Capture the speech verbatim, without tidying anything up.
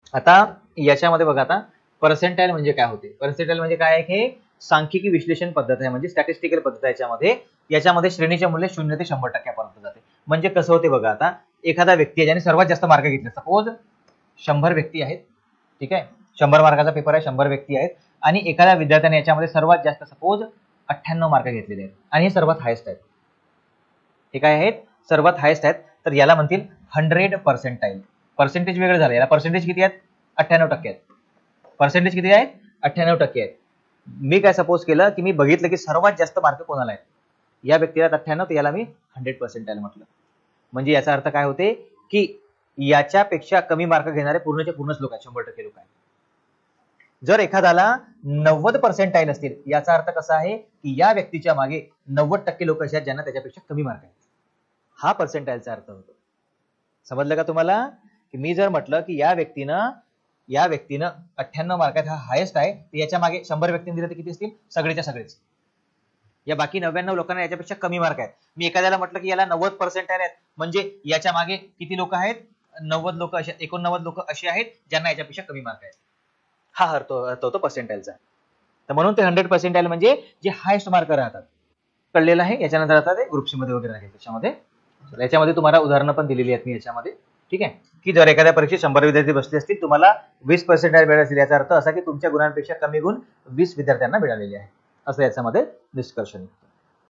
आता याच्यामध्ये बघा, आता पर्सेंटाईल म्हणजे काय होते, पर्सेंटाईल म्हणजे काय आहे, हे सांख्यिकी विश्लेषण पद्धत आहे, म्हणजे स्टॅटिस्टिकल पद्धत आहे. याच्यामध्ये याच्यामध्ये श्रेणीचे मूल्य शून्य ते शंभर टक्क्यापर्यंत जाते. म्हणजे कसं होते बघा, आता एखादा व्यक्ती आहे ज्याने सर्वात जास्त मार्क घेतले, सपोज शंभर व्यक्ती आहेत, ठीक आहे, शंभर मार्काचा पेपर आहे, शंभर व्यक्ती आहेत, आणि एखाद्या विद्यार्थ्याने याच्यामध्ये सर्वात जास्त सपोज अठ्ठ्याण्णव मार्क घेतलेले आहेत आणि हे सर्वात हायेस्ट आहेत. हे काय आहेत, सर्वात हायेस्ट आहेत. तर याला म्हणतील हंड्रेड पर्सेंटाईल. पर्सेंटेज वेगळं झालं, याला पर्सेंटेज किती आहेत, अठ्ठ्याण्णव टक्के आहेत. पर्सेंटेज किती आहेत, अठ्ठ्याण्णव टक्के आहेत. मी काय सपोज केलं की मी बघितलं की सर्वात जास्त मार्क कोणाला आहेत, या व्यक्तीला अठ्ठ्याण्णव, तर याला मी हंड्रेड पर्सेंटाईल म्हटलं. म्हणजे याचा अर्थ काय होते की याच्यापेक्षा कमी मार्क घेणारे पूर्णचे पूर्णच लोक आहेत, शंभर टक्के लोक आहेत. जर एखाद्याला नव्वद पर्सेंटाईल असतील, याचा अर्थ कसा आहे की या व्यक्तीच्या मागे नव्वद टक्के लोक असे आहेत ज्यांना त्याच्यापेक्षा कमी मार्क आहेत. हा पर्सेंटाईलचा अर्थ होतो. समजलं का तुम्हाला? की मी जर म्हटलं की या व्यक्तीनं या व्यक्तीनं अठ्ठ्याण्णव मार्कात हा हायेस्ट आहे, तर याच्या मागे शंभर व्यक्तींनी दिले तर किती असतील, सगळेच्या सगळेच. या बाकी नव्याण्णव लोकांना याच्यापेक्षा कमी मार्क आहेत. मी एखाद्याला म्हटलं की याला नव्वद पर्सेंटाईल आहेत, म्हणजे याच्या मागे किती लोक आहेत, नव्वद लोक असे, एकोणनव्वद लोक असे आहेत ज्यांना याच्यापेक्षा कमी मार्क आहेत. हा अर्थ होतो पर्सेंटाईलचा. तर म्हणून ते हंड्रेड पर्सेंटाईल म्हणजे जे हायेस्ट मार्क राहतात. कळलेलं आहे. याच्यानंतर आता ते ग्रुप सी मध्ये वगैरे आहे. त्याच्यामध्ये याच्यामध्ये तुम्हाला उदाहरणं पण दिलेली आहेत मी याच्यामध्ये, ठीक आहे, की जर एखाद्या परीक्षेत शंभर विद्यार्थी बसले असतील, तुम्हाला वीस पर्सेंटाईल मिळाले असतील, याचा अर्थ असा की तुमच्या गुणांपेक्षा कमी गुण वीस विद्यार्थ्यांना मिळालेले आहेत, असं याच्यामध्ये निष्कर्ष निघतो.